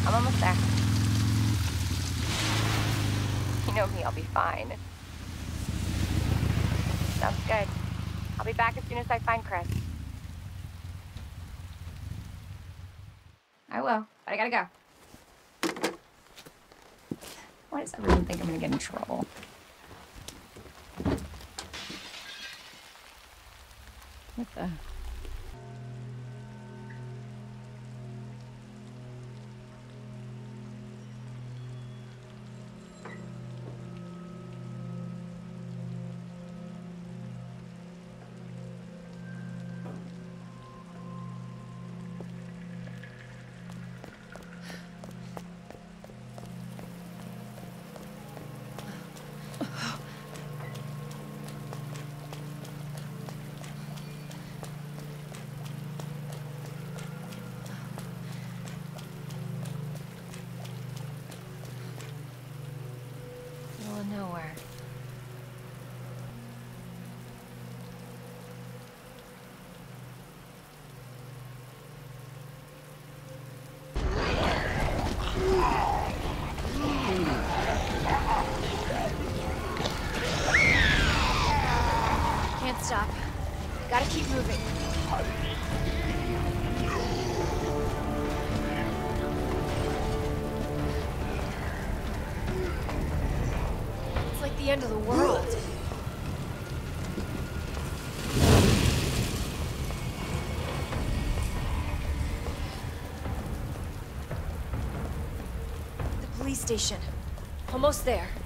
I'm almost there. You know me, I'll be fine. Sounds good. I'll be back as soon as I find Chris. I will, but I gotta go. Why does everyone think I'm gonna get in trouble? What the? Middle of nowhere. Can't stop. Gotta keep moving. It's like the end of the world. The police station. Almost there.